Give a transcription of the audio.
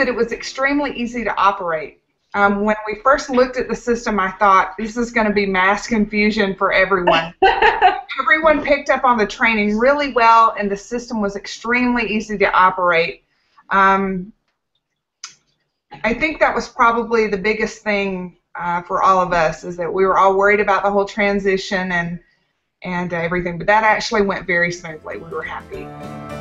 that it was extremely easy to operate. When we first looked at the system, I thought, this is going to be mass confusion for everyone. Everyone picked up on the training really well, and the system was extremely easy to operate. I think that was probably the biggest thing for all of us, is that we were all worried about the whole transition and everything, but that actually went very smoothly. We were happy.